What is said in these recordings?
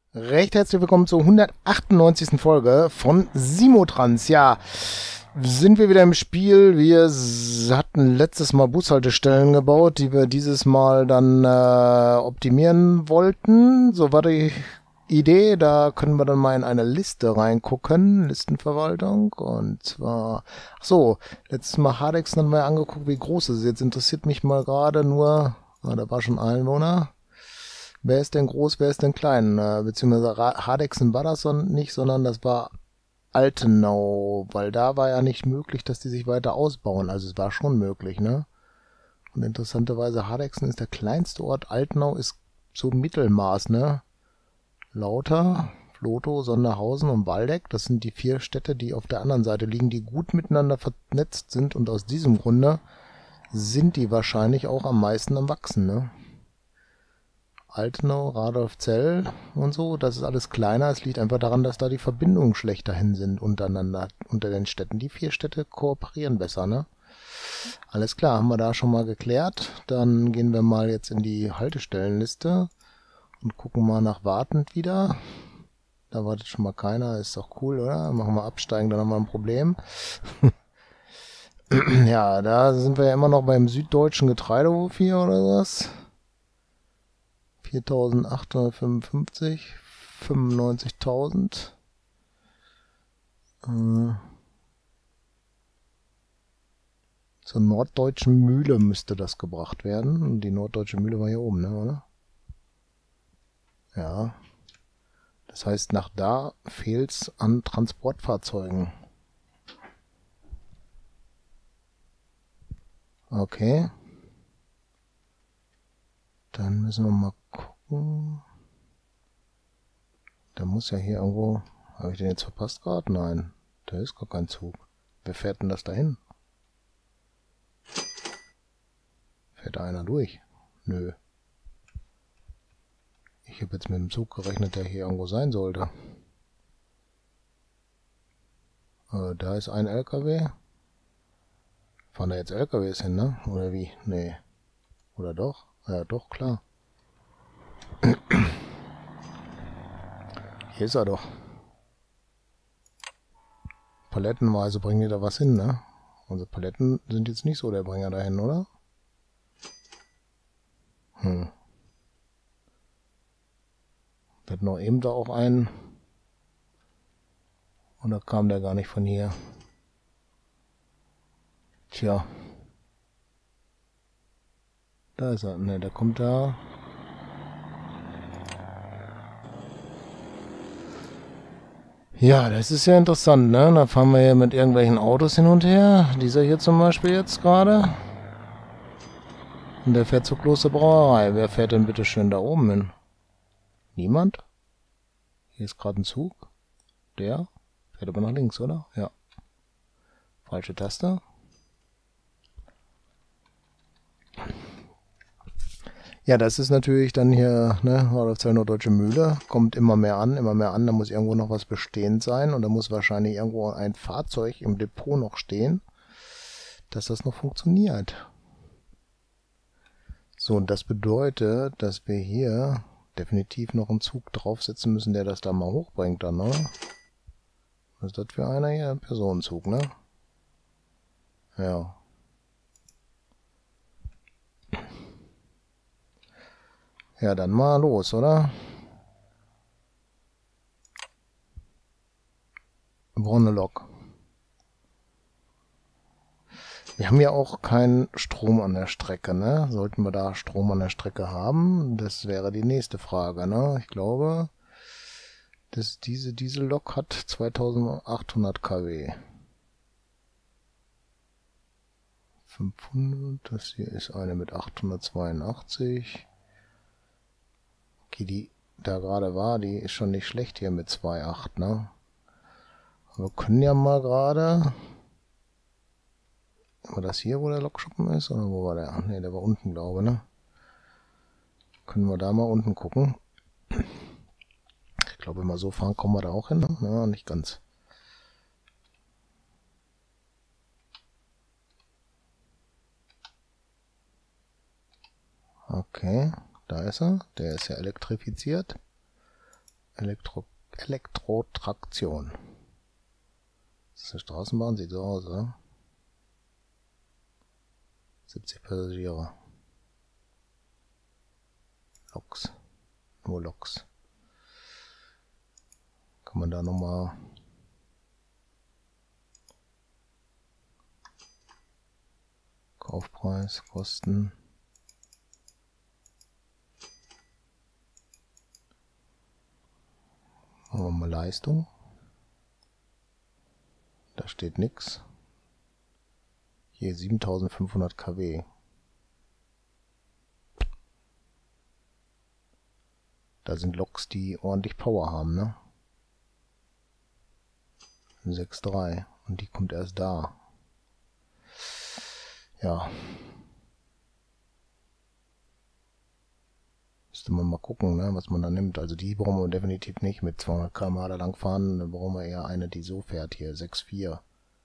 Recht herzlich willkommen zur 198. Folge von Simotrans. Ja, sind wir wieder im Spiel. Wir hatten letztes Mal Bushaltestellen gebaut, die wir dieses Mal dann optimieren wollten. So war die Idee. Da können wir dann mal in eine Liste reingucken. Listenverwaltung. Und zwar, ach so, letztes Mal Hardex haben wir angeguckt, wie groß es ist. Jetzt interessiert mich mal gerade nur, da war schon Einwohner. Wer ist denn groß, wer ist denn klein? Beziehungsweise Hardexen war das nicht, sondern das war Altenau, weil da war ja nicht möglich, dass die sich weiter ausbauen. Also es war schon möglich, ne? Und interessanterweise Hardexen ist der kleinste Ort, Altenau ist so Mittelmaß, ne? Lauter, Vlotho, Sonderhausen und Waldeck, das sind die 4 Städte, die auf der anderen Seite liegen, die gut miteinander vernetzt sind und aus diesem Grunde sind die wahrscheinlich auch am meisten am Wachsen, ne? Altenau, Radolfzell und so, das ist alles kleiner. Es liegt einfach daran, dass da die Verbindungen schlechter hin sind untereinander, unter den Städten. Die 4 Städte kooperieren besser, ne? Alles klar, haben wir da schon mal geklärt. Dann gehen wir mal jetzt in die Haltestellenliste und gucken mal nach wartend wieder. Da wartet schon mal keiner, ist doch cool, oder? Machen wir absteigen, dann haben wir ein Problem. Ja, da sind wir ja immer noch beim süddeutschen Getreidehof hier oder was? 4.855, 95.000. Zur norddeutschen Mühle müsste das gebracht werden. Und die norddeutsche Mühle war hier oben, ne, oder? Ja. Das heißt, nach da fehlt's an Transportfahrzeugen. Okay. Dann müssen wir mal gucken. Da muss ja hier irgendwo... Habe ich den jetzt verpasst gerade? Nein. Da ist gar kein Zug. Wer fährt denn das dahin? Fährt da einer durch? Nö. Ich habe jetzt mit dem Zug gerechnet, der hier irgendwo sein sollte. Da ist ein LKW. Fahren da jetzt LKWs hin, ne? Oder wie? Nee. Oder doch? Ja, doch, klar. Hier ist er doch. Palettenweise bringen die da was hin, ne? Unsere Paletten sind jetzt nicht so der Bringer dahin, oder? Wir hatten noch eben da auch einen. Und da kam der gar nicht von hier. Tja. Da ist er. Ne, der kommt da. Ja, das ist ja interessant, ne? Da fahren wir hier mit irgendwelchen Autos hin und her. Dieser hier zum Beispiel jetzt gerade. Und der fährt zur Klosterbrauerei. Wer fährt denn bitte schön da oben hin? Niemand? Hier ist gerade ein Zug. Der fährt aber nach links, oder? Ja. Falsche Taste. Ja, das ist natürlich dann hier, ne, Radolfzell Norddeutsche Mühle, kommt immer mehr an, da muss irgendwo noch was bestehend sein und da muss wahrscheinlich irgendwo ein Fahrzeug im Depot noch stehen, dass das noch funktioniert. So, und das bedeutet, dass wir hier definitiv noch einen Zug draufsetzen müssen, der das da mal hochbringt dann, oder? Was ist das für einer hier? Ein Personenzug, ne? Ja. Ja, dann mal los, oder? Wir brauchen eine Lok. Wir haben ja auch keinen Strom an der Strecke, ne? Sollten wir da Strom an der Strecke haben? Das wäre die nächste Frage, ne? Ich glaube, dass diese Diesellok hat 2800 kW. 500, das hier ist eine mit 882. Okay, die da gerade war, die ist schon nicht schlecht hier mit 2,8, ne? Aber wir können ja mal gerade... War das hier, wo der Lokschuppen ist? Oder wo war der? Ach ne, der war unten, glaube ich, ne? Können wir da mal unten gucken. Ich glaube, wenn wir so fahren, kommen wir da auch hin, ne? Ja, nicht ganz. Okay, da ist er. Der ist ja elektrifiziert. Elektrotraktion. Das ist eine Straßenbahn, sieht so aus, oder? 70 Passagiere. Loks. Nur Loks. Kann man da nochmal Kaufpreis, Kosten. Machen wir mal Leistung. Da steht nichts. Hier 7500 kW. Da sind Loks, die ordentlich Power haben, ne? 6,3. Und die kommt erst da. Ja. Müsste man mal gucken, ne, was man da nimmt. Also die brauchen wir definitiv nicht mit 200 km/h da lang fahren. Dann brauchen wir eher eine, die so fährt hier. 6,4.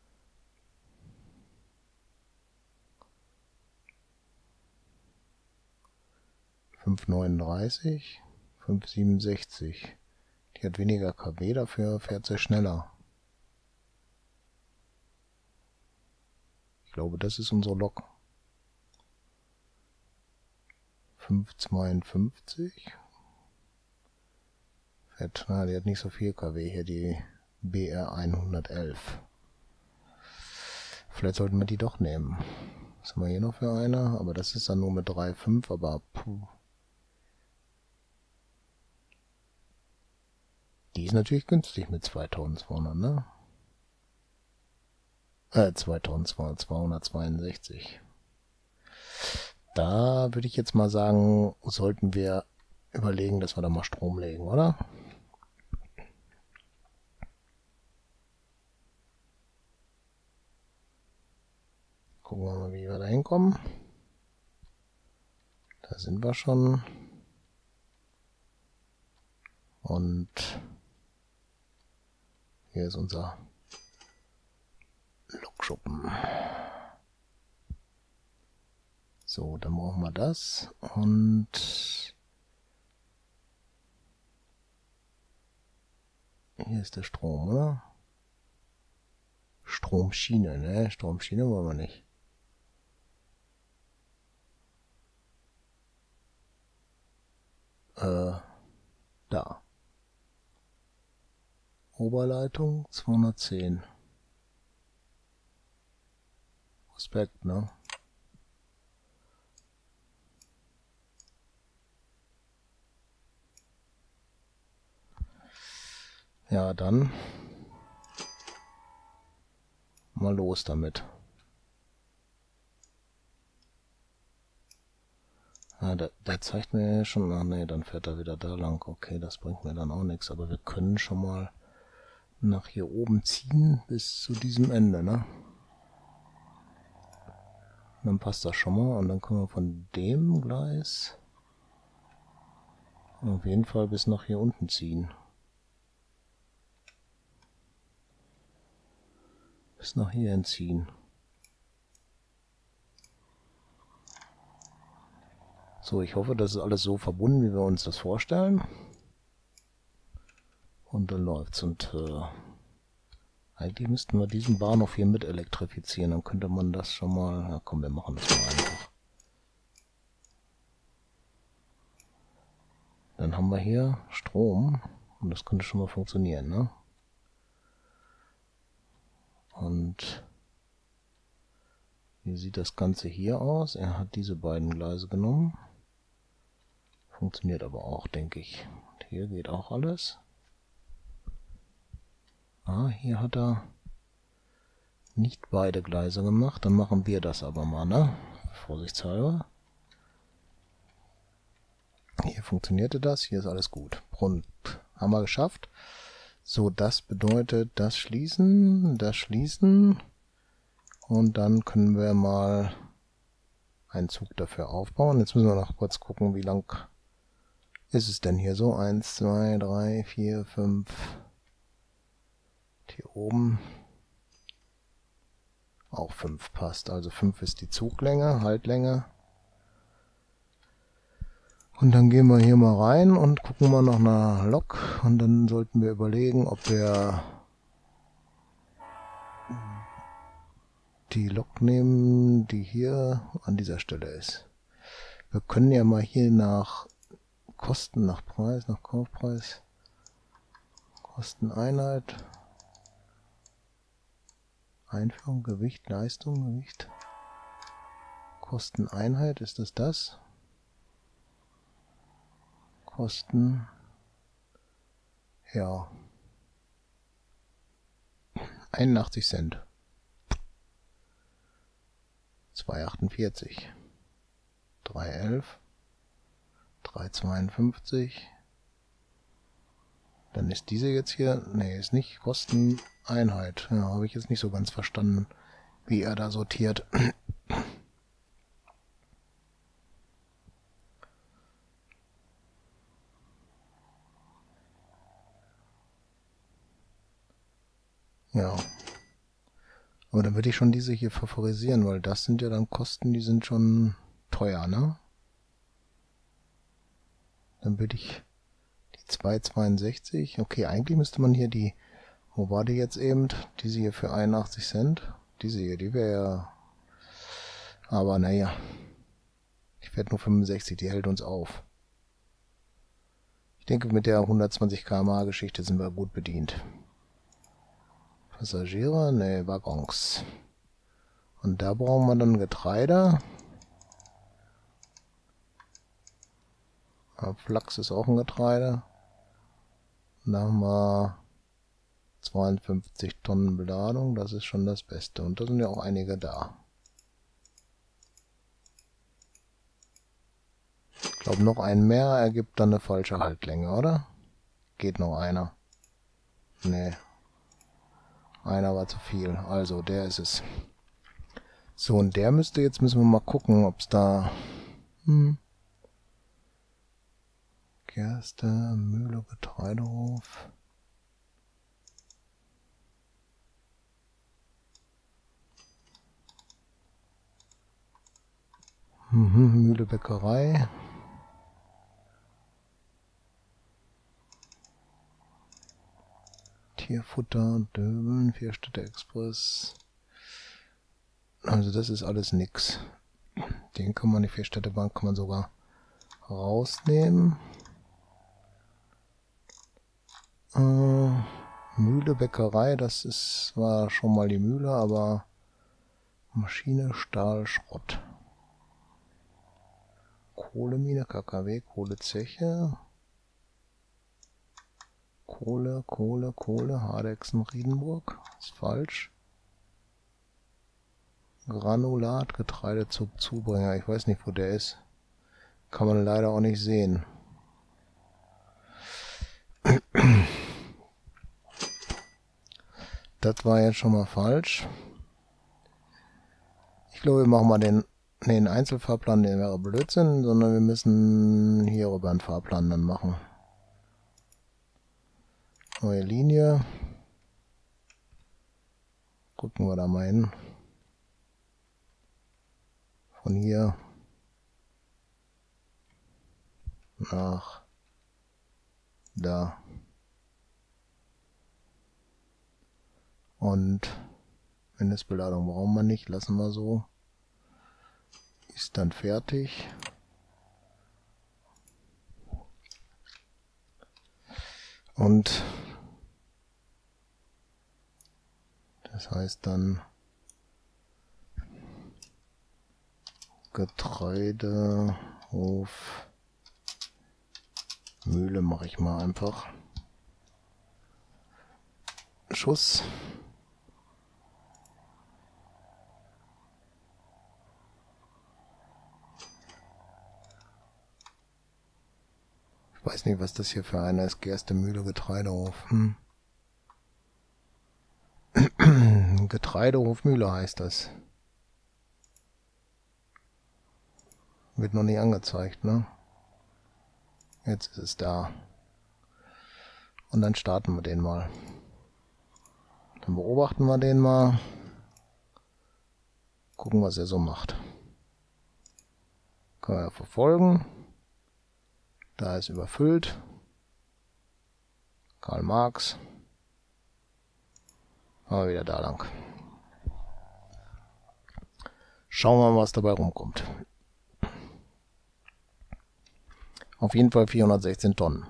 ,539, 567. Die hat weniger kW, dafür fährt sie schneller. Ich glaube, das ist unsere Lok. 552. Fährt, na, die hat nicht so viel kW hier, die BR 111. Vielleicht sollten wir die doch nehmen. Was haben wir hier noch für eine? Aber das ist dann nur mit 3,5, aber puh. Die ist natürlich günstig mit 2200, ne? 2262. Da würde ich jetzt mal sagen, sollten wir überlegen, dass wir da mal Strom legen, oder? Gucken wir mal, wie wir da hinkommen. Da sind wir schon. Und hier ist unser Lokschuppen. So, dann brauchen wir das. Und hier ist der Strom, oder? Stromschiene, ne? Stromschiene wollen wir nicht. Da. Oberleitung 210. Respekt, ne? Ja, dann mal los damit. Ah, der zeigt mir schon, ach nee, dann fährt er wieder da lang. Okay, das bringt mir dann auch nichts, aber wir können schon mal nach hier oben ziehen bis zu diesem Ende, ne? Dann passt das schon mal und dann können wir von dem Gleis auf jeden Fall bis nach hier unten ziehen. Bis nach hier hinziehen. So, ich hoffe, das ist alles so verbunden, wie wir uns das vorstellen. Und dann läuft's. Und eigentlich müssten wir diesen Bahnhof hier mit elektrifizieren. Dann könnte man das schon mal... Ja komm, wir machen das mal einfach. Dann haben wir hier Strom. Und das könnte schon mal funktionieren, ne? Und wie sieht das Ganze hier aus? Er hat diese beiden Gleise genommen. Funktioniert aber auch, denke ich. Und hier geht auch alles. Ah, hier hat er nicht beide Gleise gemacht. Dann machen wir das aber mal, ne? Vorsichtshalber. Hier funktionierte das. Hier ist alles gut. Und haben wir geschafft. So, das bedeutet das Schließen, das Schließen. Und dann können wir mal einen Zug dafür aufbauen. Jetzt müssen wir noch kurz gucken, wie lang ist es denn hier so. 1, 2, 3, 4, 5. Hier oben auch 5 passt. Also 5 ist die Zuglänge, Haltlänge. Und dann gehen wir hier mal rein und gucken mal nach einer Lok. Und dann sollten wir überlegen, ob wir die Lok nehmen, die hier an dieser Stelle ist. Wir können ja mal hier nach Kosten, nach Preis, nach Kaufpreis, Kosteneinheit, Einführung, Gewicht, Leistung, Gewicht, Kosteneinheit, ist das das? Kosten, ja, 81 Cent, 2,48, 3,11, 3,52, dann ist diese jetzt hier, nee, ist nicht Kosteneinheit, ja, habe ich jetzt nicht so ganz verstanden, wie er da sortiert. Ja. Aber dann würde ich schon diese hier favorisieren, weil das sind ja dann Kosten, die sind schon teuer, ne? Dann würde ich die 2,62. Okay, eigentlich müsste man hier die, wo war die jetzt eben? Diese hier für 81 Cent. Diese hier, die wäre ja, aber naja. Ich werde nur 65, die hält uns auf. Ich denke, mit der 120 km/h Geschichte sind wir gut bedient. Passagiere, ne, Waggons. Und da brauchen wir dann Getreide. Flachs ist auch ein Getreide. Da haben wir 52 Tonnen Beladung, das ist schon das Beste. Und da sind ja auch einige da. Ich glaube, noch ein mehr ergibt dann eine falsche Haltlänge, oder? Geht noch einer? Nee. Einer war zu viel. Also, der ist es. So, und der müsste, jetzt müssen wir mal gucken, ob es da... Gerste, Mühle, Getreidehof. Mühle, Bäckerei. Tierfutter, Döbeln, Vierstädte Express. Also das ist alles nix. Den kann man, die Vierstädtebank kann man sogar rausnehmen. Mühle, Bäckerei, das ist, war schon mal die Mühle, aber Maschine, Stahl, Schrott. Kohlemine, KKW, Kohlezeche. Kohle, Hardexen, Riedenburg. Ist falsch. Granulat, Getreidezug, Zubringer. Ich weiß nicht, wo der ist. Kann man leider auch nicht sehen. Das war jetzt schon mal falsch. Ich glaube, wir machen mal den Einzelfahrplan, der wäre Blödsinn, sondern wir müssen hier rüber einen Fahrplan dann machen. Neue Linie. Gucken wir da mal hin. Von hier nach da. Und Mindestbeladung brauchen wir nicht, lassen wir so. Ist dann fertig. Und das heißt dann Getreidehof Mühle mache ich mal einfach. Schuss. Ich weiß nicht, was das hier für einer ist. Gerste, Mühle, Getreidehof. Getreidehof Mühle heißt das. Wird noch nicht angezeigt, ne? Jetzt ist es da. Und dann starten wir den mal. Dann beobachten wir den mal. Gucken, was er so macht. Können wir verfolgen. Da ist überfüllt. Karl Marx. Aber wieder da lang. Schauen wir mal, was dabei rumkommt. Auf jeden Fall 416 Tonnen.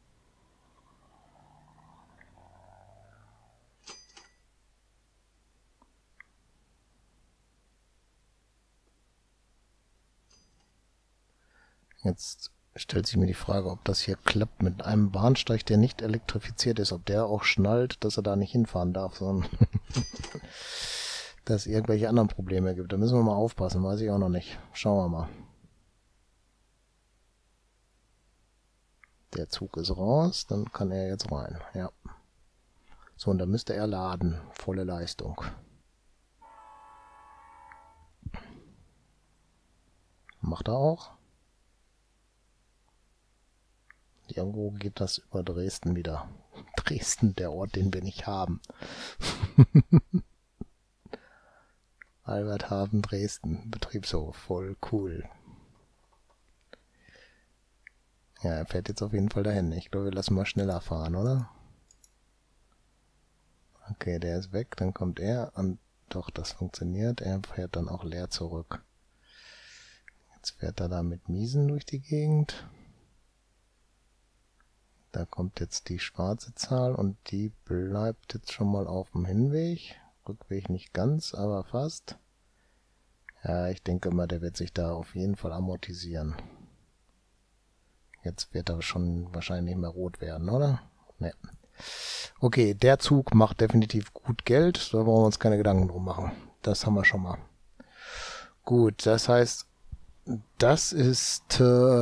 Jetzt stellt sich mir die Frage, ob das hier klappt mit einem Bahnsteig, der nicht elektrifiziert ist, ob der auch schnallt, dass er da nicht hinfahren darf, sondern dass es irgendwelche anderen Probleme gibt. Da müssen wir mal aufpassen, weiß ich auch noch nicht. Schauen wir mal. Der Zug ist raus, dann kann er jetzt rein. Ja. So, und dann müsste er laden. Volle Leistung. Macht er auch. Irgendwo geht das über Dresden wieder. Dresden, der Ort, den wir nicht haben. Alberthafen, Dresden, Betriebshof, voll cool. Ja, er fährt jetzt auf jeden Fall dahin. Ich glaube, wir lassen mal schneller fahren, oder? Okay, der ist weg, dann kommt er und doch, das funktioniert. Er fährt dann auch leer zurück. Jetzt fährt er da mit Miesen durch die Gegend. Da kommt jetzt die schwarze Zahl und die bleibt jetzt schon mal auf dem Hinweg. Rückweg nicht ganz, aber fast. Ja, ich denke mal, der wird sich da auf jeden Fall amortisieren. Jetzt wird er schon wahrscheinlich nicht mehr rot werden, oder? Ne. Okay, der Zug macht definitiv gut Geld. Da brauchen wir uns keine Gedanken drum machen. Das haben wir schon mal. Gut, das heißt, das ist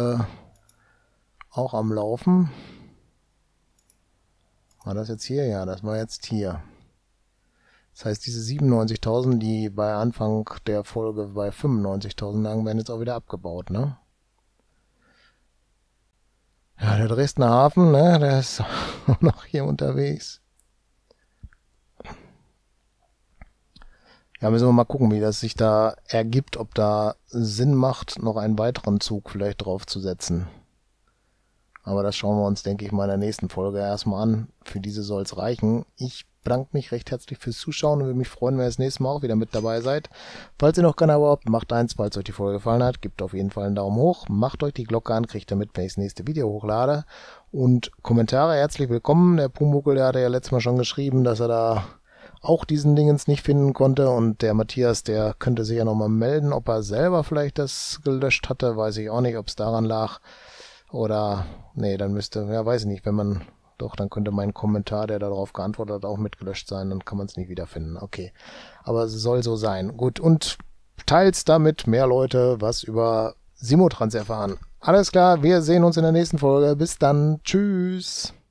auch am Laufen. War das jetzt hier? Ja, das war jetzt hier. Das heißt, diese 97.000, die bei Anfang der Folge bei 95.000 lagen, werden jetzt auch wieder abgebaut, ne? Ja, der Dresdner Hafen, ne, der ist auch noch hier unterwegs. Ja, müssen wir mal gucken, wie das sich da ergibt, ob da Sinn macht, noch einen weiteren Zug vielleicht draufzusetzen. Aber das schauen wir uns, denke ich, mal in der nächsten Folge erstmal an. Für diese soll es reichen. Ich bedanke mich recht herzlich fürs Zuschauen und würde mich freuen, wenn ihr das nächste Mal auch wieder mit dabei seid. Falls ihr noch keiner habt, macht eins, falls euch die Folge gefallen hat. Gebt auf jeden Fall einen Daumen hoch. Macht euch die Glocke an, kriegt damit, wenn ich das nächste Video hochlade. Und Kommentare herzlich willkommen. Der Pumuckl, der hatte ja letztes Mal schon geschrieben, dass er da auch diesen Dingens nicht finden konnte. Und der Matthias, der könnte sich ja nochmal melden, ob er selber vielleicht das gelöscht hatte. Weiß ich auch nicht, ob es daran lag. Oder, nee, dann müsste, ja, weiß ich nicht, wenn man, doch, dann könnte mein Kommentar, der darauf geantwortet hat, auch mitgelöscht sein, dann kann man es nicht wiederfinden. Okay, aber es soll so sein. Gut, und teils damit mehr Leute was über Simotrans erfahren. Alles klar, wir sehen uns in der nächsten Folge. Bis dann, tschüss.